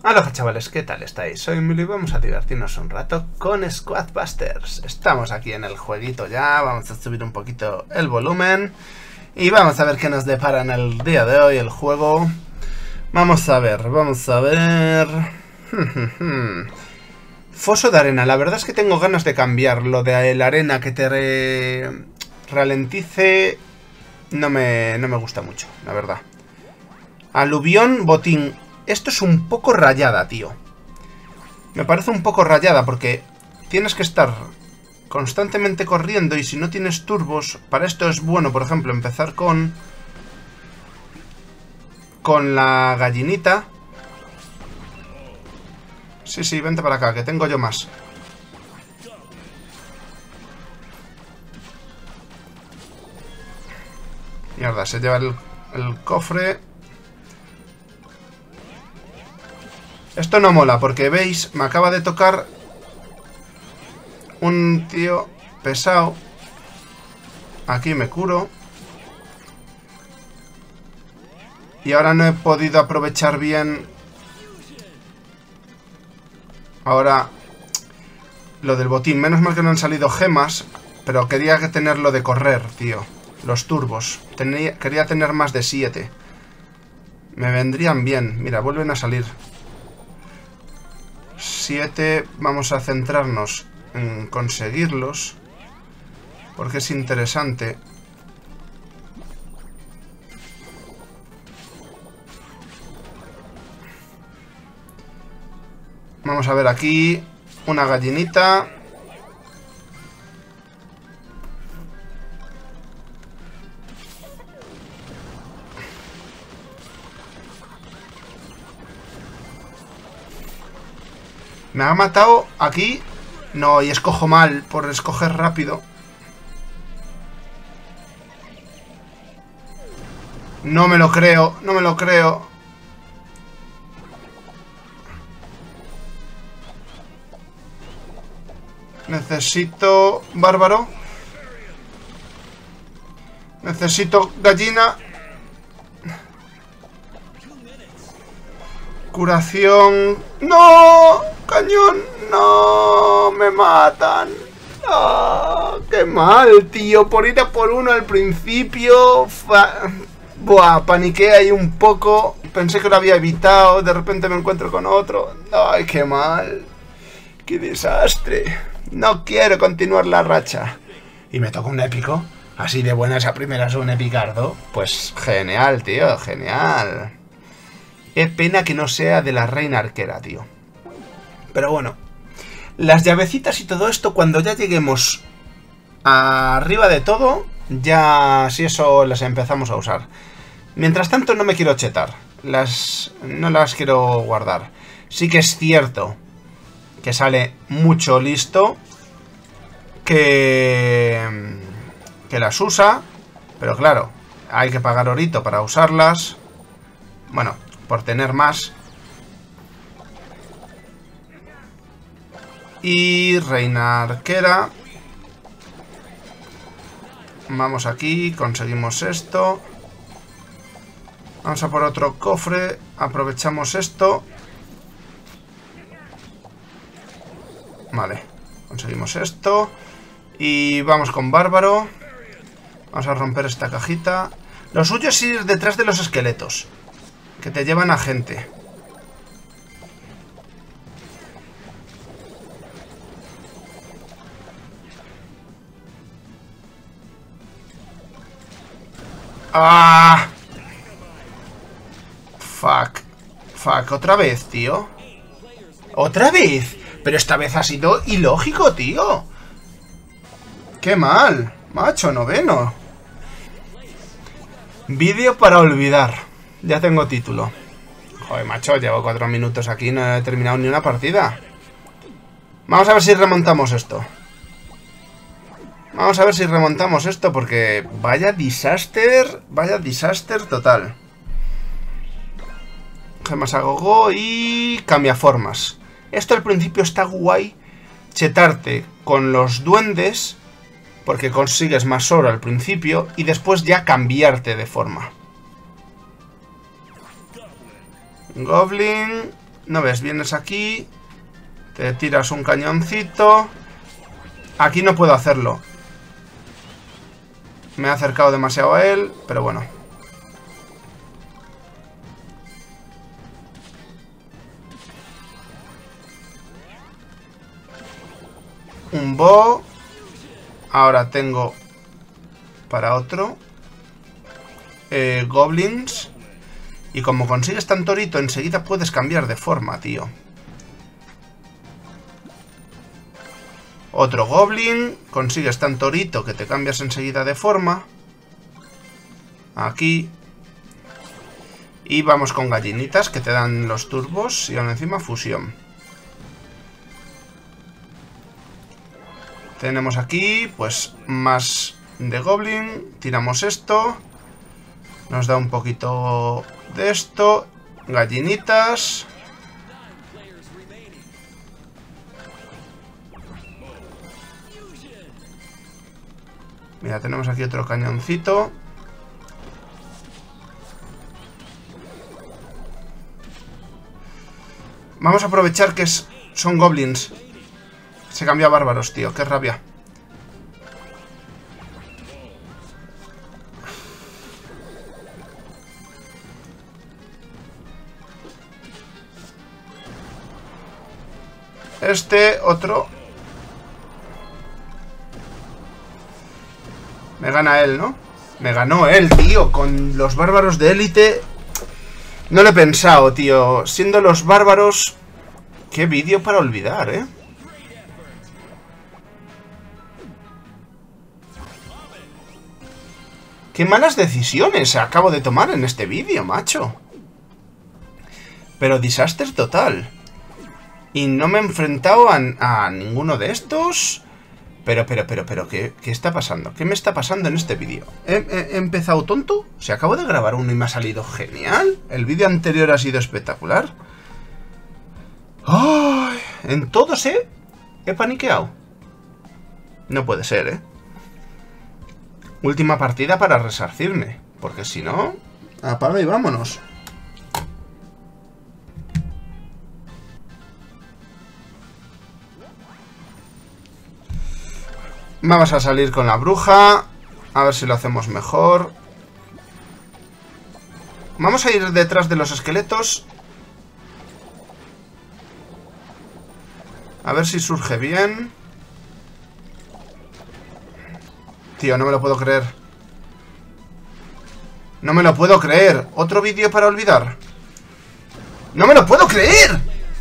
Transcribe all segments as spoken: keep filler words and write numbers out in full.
Aloha chavales, ¿qué tal estáis? Soy Emilio y vamos a divertirnos un rato con Squadbusters. Estamos aquí en el jueguito ya, vamos a subir un poquito el volumen y vamos a ver qué nos depara en el día de hoy el juego. Vamos a ver, vamos a ver... Foso de arena, la verdad es que tengo ganas de cambiar lo de la arena que te re... ralentice. No me, no me gusta mucho, la verdad. Aluvión, botín. Esto es un poco rayada, tío. Me parece un poco rayada porque tienes que estar constantemente corriendo y si no tienes turbos, para esto es bueno, por ejemplo, empezar con... Con la gallinita. Sí, sí, vente para acá, que tengo yo más. Mierda, se lleva el, el cofre. Esto no mola, porque veis, me acaba de tocar un tío pesado. Aquí me curo. Y ahora no he podido aprovechar bien. Ahora, lo del botín. Menos mal que no han salido gemas, pero quería que tenerlo de correr, tío. Los turbos. Tenía, quería tener más de siete. Me vendrían bien. Mira, vuelven a salir. siete, vamos a centrarnos en conseguirlos porque es interesante. Vamos a ver aquí una gallinita. Me ha matado aquí. No, y escojo mal por escoger rápido. No me lo creo, no me lo creo. Necesito bárbaro. Necesito gallina. Curación. ¡No! ¡Cañón! ¡No! ¡Me matan! ¡Oh, qué mal, tío! Por ir a por uno al principio. Fa... Buah, paniqué ahí un poco. Pensé que lo había evitado. De repente me encuentro con otro. ¡Ay, qué mal! ¡Qué desastre! No quiero continuar la racha. Y me toca un épico. Así de buenas a primeras un epicardo. Pues genial, tío. Genial. Qué pena que no sea de la reina arquera, tío. Pero bueno. Las llavecitas y todo esto, cuando ya lleguemos arriba de todo, ya si eso las empezamos a usar. Mientras tanto no me quiero chetar. Las, no las quiero guardar. Sí que es cierto que sale mucho listo que, que las usa. Pero claro, hay que pagar orito para usarlas. Bueno, por tener más. Y reina arquera. Vamos aquí, conseguimos esto. Vamos a por otro cofre. Aprovechamos esto. Vale, conseguimos esto. Y vamos con bárbaro. Vamos a romper esta cajita. Lo suyo es ir detrás de los esqueletos, que te llevan a gente. ¡Ah! Fuck. Fuck, otra vez, tío. ¿Otra vez? Pero esta vez ha sido ilógico, tío. ¡Qué mal! Macho, noveno. Vídeo para olvidar. Ya tengo título. Joder, macho, llevo cuatro minutos aquí y no he terminado ni una partida. Vamos a ver si remontamos esto. Vamos a ver si remontamos esto porque vaya disaster, vaya disaster total. Gemas a gogo y cambia formas. Esto al principio está guay, chetarte con los duendes porque consigues más oro al principio y después ya cambiarte de forma. Goblin. ¿No ves? Vienes aquí. Te tiras un cañoncito. Aquí no puedo hacerlo. Me he acercado demasiado a él, pero bueno. Un bo. Ahora tengo para otro. Eh, goblins. Y como consigues tan torito, enseguida puedes cambiar de forma, tío. Otro goblin. Consigues tan torito que te cambias enseguida de forma. Aquí. Y vamos con gallinitas que te dan los turbos. Y aún encima fusión. Tenemos aquí, pues, más de goblin. Tiramos esto. Nos da un poquito de esto. Gallinitas. Mira, tenemos aquí otro cañoncito. Vamos a aprovechar que es, son goblins. Se cambió a bárbaros, tío. Qué rabia. Este, otro. Me gana él, ¿no? Me ganó él, tío. Con los bárbaros de élite. No lo he pensado, tío. Siendo los bárbaros... Qué vídeo para olvidar, ¿eh? Qué malas decisiones acabo de tomar en este vídeo, macho. Pero desastre total. Y no me he enfrentado a, a ninguno de estos. Pero, pero, pero, pero, ¿qué, ¿qué está pasando? ¿Qué me está pasando en este vídeo? ¿He, he, ¿He empezado tonto? ¿Se acabo de grabar uno y me ha salido genial? El vídeo anterior ha sido espectacular. ¡Ay! En todos, ¿eh? He paniqueado. No puede ser, ¿eh? Última partida para resarcirme. Porque si no... Apaga y vámonos. Vamos a salir con la bruja. A ver si lo hacemos mejor. Vamos a ir detrás de los esqueletos. A ver si surge bien. Tío, no me lo puedo creer. No me lo puedo creer. ¿Otro vídeo para olvidar? ¡No me lo puedo creer!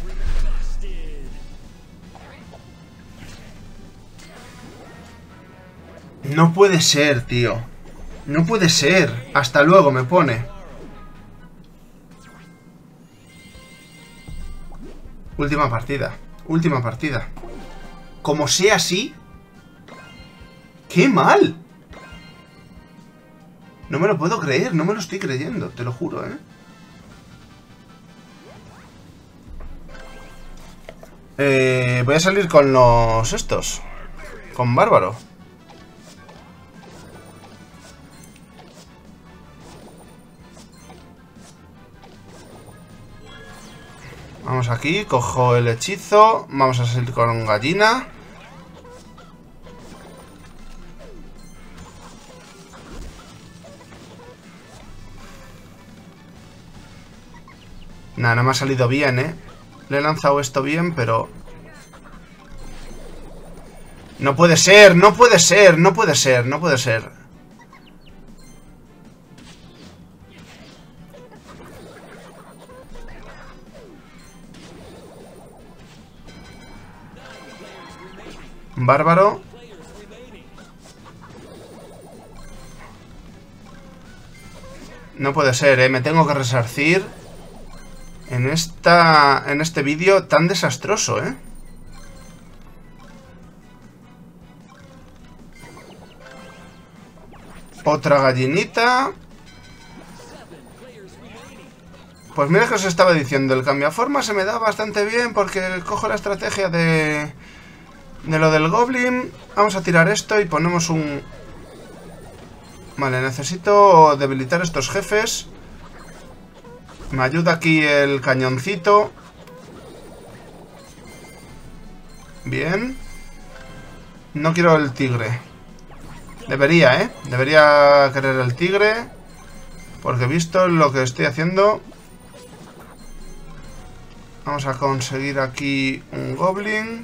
No puede ser, tío. No puede ser. Hasta luego me pone. Última partida. Última partida. Como sea así... ¡Qué mal! No me lo puedo creer. No me lo estoy creyendo. Te lo juro, ¿eh? Eh... Voy a salir con los... estos. Con Bárbaro. Vamos aquí, cojo el hechizo. Vamos a salir con gallina. Nada, no me ha salido bien, ¿eh? Le he lanzado esto bien, pero... No puede ser, no puede ser, no puede ser, no puede ser. Bárbaro. No puede ser, ¿eh? Me tengo que resarcir en esta en este vídeo tan desastroso, ¿eh? Otra gallinita. Pues mira que os estaba diciendo, el cambiaforma se me da bastante bien porque cojo la estrategia de... De lo del goblin. Vamos a tirar esto y ponemos un... Vale, necesito debilitar estos jefes. Me ayuda aquí el cañoncito. Bien. No quiero el tigre. Debería, ¿eh? Debería querer el tigre. Porque visto lo que estoy haciendo... Vamos a conseguir aquí un goblin.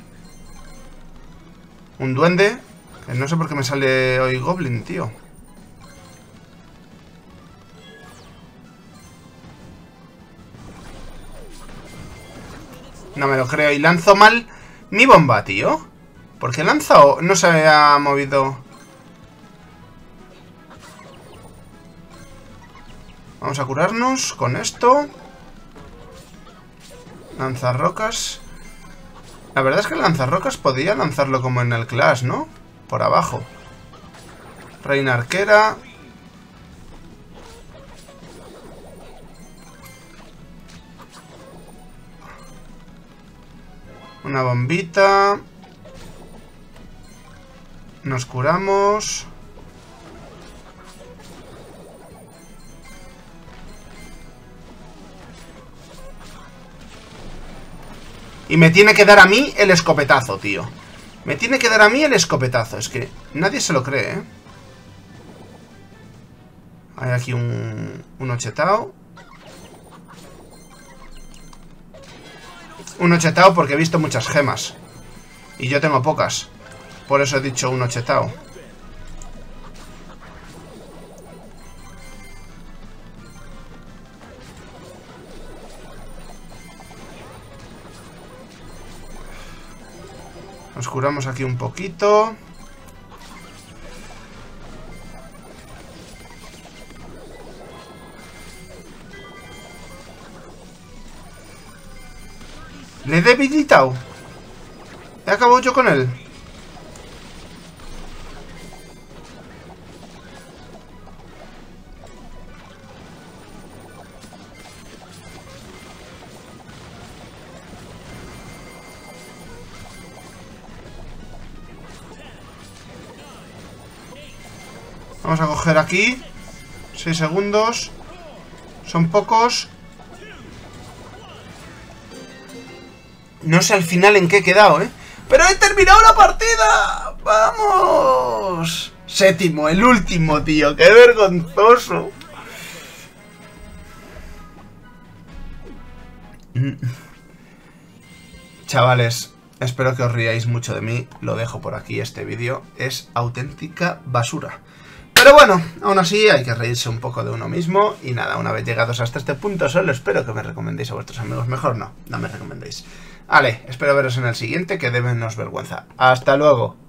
Un duende. Que no sé por qué me sale hoy goblin, tío. No me lo creo. Y lanzo mal mi bomba, tío. ¿Por qué lanzo? No se ha movido. Vamos a curarnos con esto. Lanzarrocas. La verdad es que el lanzarrocas podía lanzarlo como en el Clash, ¿no? Por abajo. Reina arquera. Una bombita. Nos curamos. Y me tiene que dar a mí el escopetazo, tío. Me tiene que dar a mí el escopetazo. Es que nadie se lo cree, ¿eh? Hay aquí un, un ochetao. Un ochetao porque he visto muchas gemas. Y yo tengo pocas. Por eso he dicho un ochetao. Nos curamos aquí un poquito. Le he debilitado. He acabado yo con él. Vamos a coger aquí. seis segundos. Son pocos. No sé al final en qué he quedado, ¿eh? ¡Pero he terminado la partida! ¡Vamos! Séptimo, el último, tío. ¡Qué vergonzoso! Chavales, espero que os riáis mucho de mí. Lo dejo por aquí, este vídeo. Es auténtica basura. Pero bueno, aún así hay que reírse un poco de uno mismo. Y nada, una vez llegados hasta este punto, solo espero que me recomendéis a vuestros amigos. Mejor no, no me recomendéis. Vale, espero veros en el siguiente, que débenos vergüenza. ¡Hasta luego!